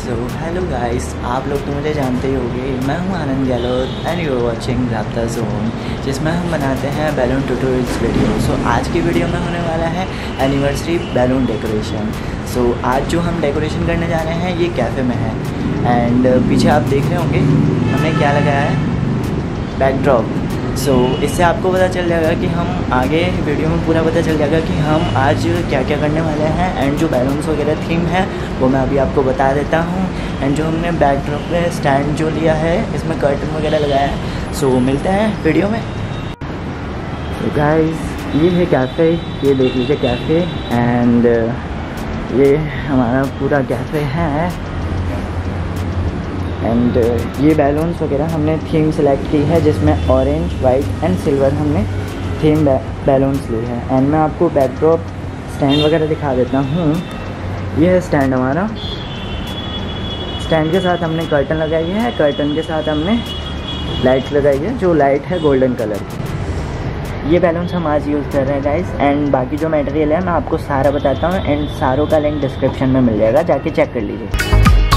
Hello guys, आप लोग तो मुझे जानते ही होंगे। मैं हूं Anand Gehlot and you are watching Raabta zone, जिसमें हम बनाते हैं बैलून ट्यूटोरियल्स वीडियो। सो आज की वीडियो में होने वाला है एनिवर्सरी बैलून डेकोरेशन। सो आज जो हम डेकोरेशन करने जा रहे हैं ये कैफ़े में है एंड पीछे आप देख रहे होंगे हमने क्या लगाया है, बैकड्रॉप। सो इससे आपको पता चल जाएगा कि हम आगे वीडियो में पूरा पता चल जाएगा कि हम आज क्या क्या करने वाले हैं। एंड जो बैलून्स वगैरह थीम है वो मैं अभी आपको बता देता हूँ। एंड जो हमने बैकड्रॉप में स्टैंड जो लिया है, इसमें कर्टन वगैरह लगाया है। सो मिलते हैं वीडियो में। तो गाइस ये है कैफ़े, ये देख लीजिए कैफ़े एंड ये हमारा पूरा कैफ़े है। एंड ये बैलून्स वगैरह हमने थीम सेलेक्ट की है, जिसमें ऑरेंज, वाइट एंड सिल्वर हमने थीम बैलून्स ली है। एंड मैं आपको बैकड्रॉप स्टैंड वगैरह दिखा देता हूँ। ये है स्टैंड हमारा। स्टैंड के साथ हमने कर्टन लगाई है, कर्टन के साथ हमने लाइट्स लगाई है, जो लाइट है गोल्डन कलर की। ये बैलून्स हम आज यूज़ कर रहे हैं गाइस। एंड बाकी जो मटेरियल है मैं आपको सारा बताता हूँ एंड सारों का लिंक डिस्क्रिप्शन में मिल जाएगा, जाके चेक कर लीजिए।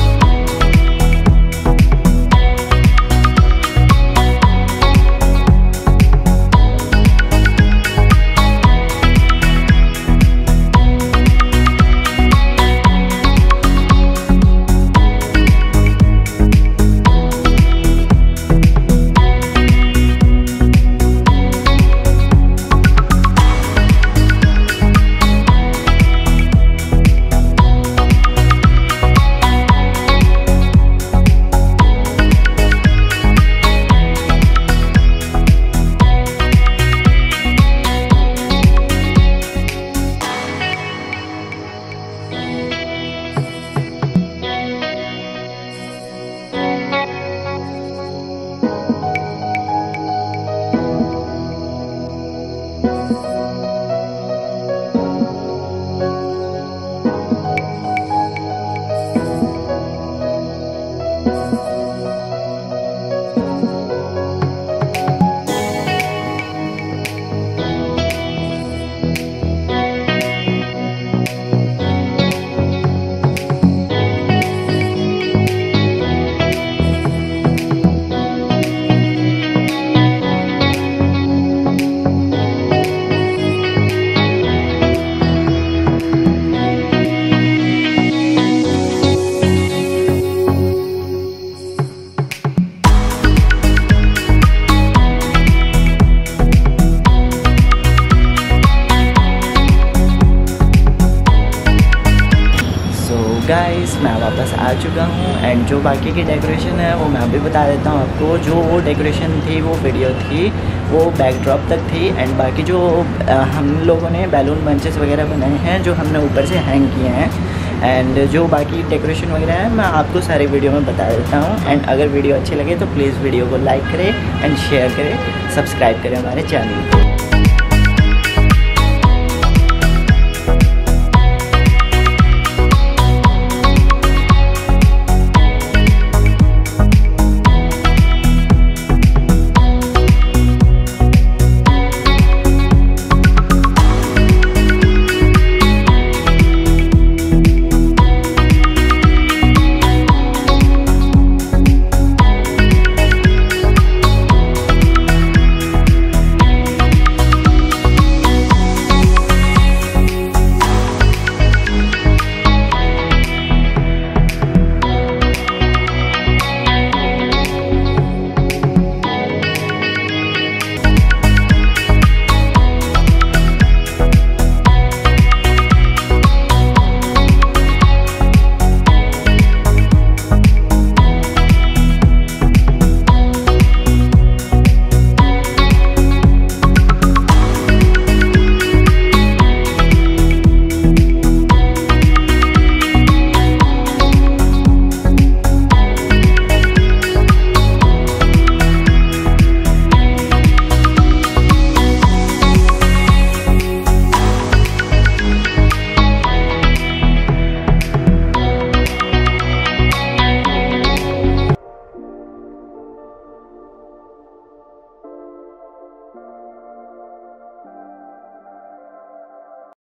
गाइस मैं वापस आ चुका हूँ एंड जो बाकी की डेकोरेशन है वो मैं अभी बता देता हूँ आपको। जो वो डेकोरेशन थी, वो वीडियो थी, वो बैकड्रॉप तक थी। एंड बाकी जो हम लोगों ने बैलून बंचेस वगैरह बनाए हैं, जो हमने ऊपर से हैंग किए हैं। एंड जो बाकी डेकोरेशन वगैरह है मैं आपको सारी वीडियो में बता देता हूँ। एंड अगर वीडियो अच्छी लगे तो प्लीज़ वीडियो को लाइक करें एंड शेयर करें, सब्सक्राइब करें हमारे चैनल को।